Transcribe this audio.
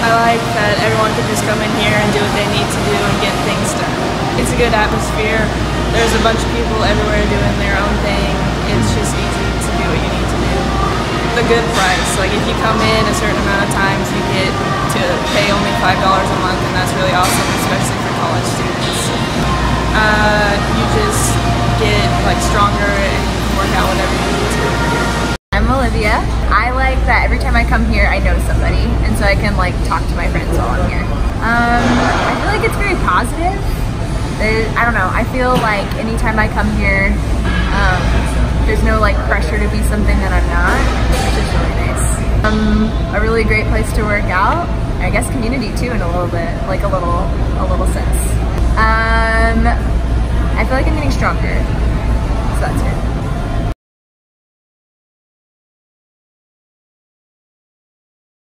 I like that everyone can just come in here and do what they need to do and get things done. It's a good atmosphere. There's a bunch of people everywhere doing their own thing. It's just easy to do what you need to do. A good price. Like if you come in a certain amount of times, you get to pay only $5 a month, and that's really awesome, especially for college students. You just get like stronger and you can work out whatever you need to. I'm Olivia. I like that every time I come here I know somebody, and so I can like talk to my friends while I'm here. I feel like it's very positive. I don't know, I feel like anytime I come here there's no like pressure to be something that I'm not, which is really nice. A really great place to work out. I guess community too in a little bit, like a little sense. I feel like I'm getting stronger, so that's good.